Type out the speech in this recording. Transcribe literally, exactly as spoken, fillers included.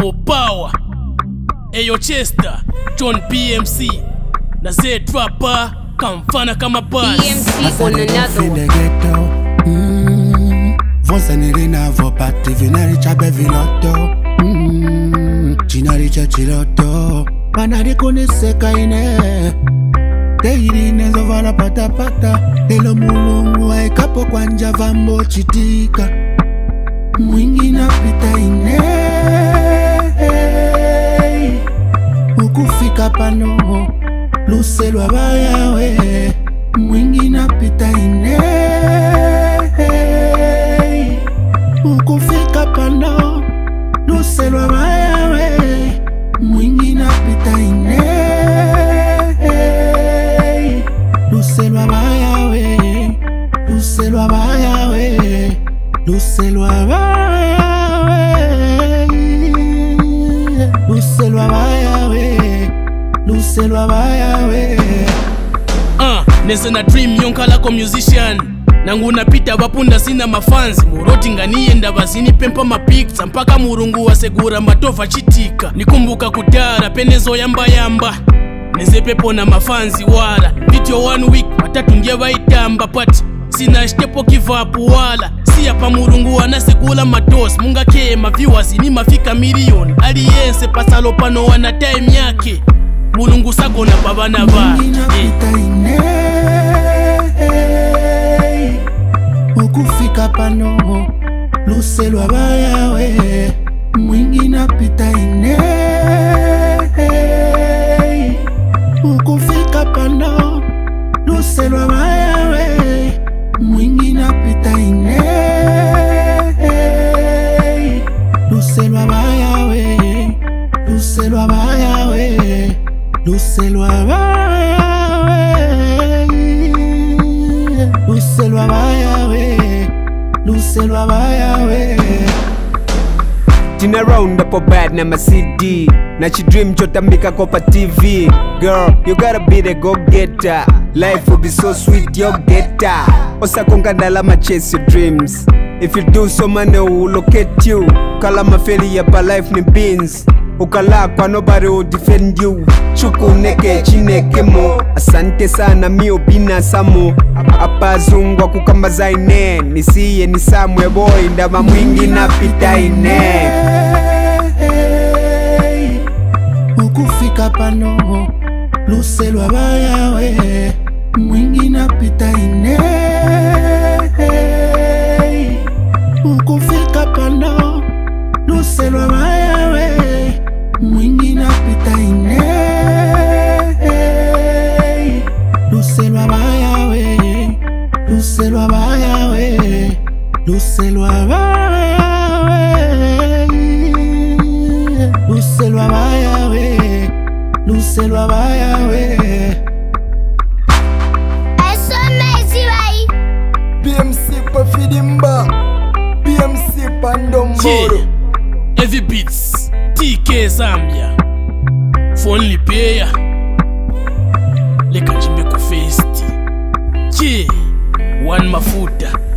More power. Eyo Chester, John B M C, na Zed Rapper, kamfana kama buzz. B M C on another one. Mm, Vonsa nirina vo pati vinari chabe viloto. Mm, Chinari chachiloto. Manari kone seka ine. Teiri nezo vala pata pata. Elo mulungu aikapo kwanja vambo chitika. Mwingi na pita ine. Ukufika pano Luse Lwaba Yaweh. Mwingi na pita ine. Ukufika pano Luse Lwaba Yaweh. Mwingi na pita ine. Luse Lwaba Yaweh. Luse Lwaba Yaweh. Luse Lwaba Yaweh. Luse Lwaba Yaweh. Luse Lwaba Yaweh. Ah, nese na dream yonkala ko musician. Nangu napita bapunda sina mafanzi. Muroti nganiye ndabazini pempa mapikta. Mpaka murungu wa segura matova chitika. Nikumbuka kudara penezo yamba yamba. Neze pepo na mafanzi wala. Video one week matatu ndia baitamba pati. Sina stepo kivapu wala. Siya pa murungu wana segula matos. Munga kema viewers ni mafika milioni. Aliyense pasalo pano wana time yake. Mulungu sako na babana ba. Ukufika pano Luse Lwaba Yaweh. Mwingi na pita ine. Ukufika pano Luse Lwaba Yaweh. Mwingi na pita ine. Luse Lwaba Yaweh. Luse Lwaba Yaweh. Luse Lwaba Yaweh. Luse Lwaba Yaweh. Luse Lwaba Yaweh. Tina round up a bad na my C D. Na chi dream chota mika kopa T V. Girl, you gotta be the go-getter. Life will be so sweet, you'll get her. Osa konkandala ma chase your dreams. If you do so money will locate you. Kala ma failure pa life ni beans. Ukala kwa nobody will defend you. Chuku neke chineke mo. Asante sana mio bina samo. Apa zungwa kukamba za ine. Nisiye nisamwe boy ndama mwingi na pita ine. Ukufika pano Luse Lwaba Yaweh. Mwingi na pita ine. Ukufika pano Luse Lwaba Yaweh. Mwingi na pita ine. Luse Lwaba Yaweh. Luse Lwaba Yaweh. Luse Lwaba Yaweh. Luse Lwaba Yaweh. Luse Lwaba Yaweh. B M C pa Fidimba. B M C pa Ndomboro. Yeah. Heavy beats. T K Zambia. Phone lipeya. Leka njimbe ku festi. Yeah. One mafuta.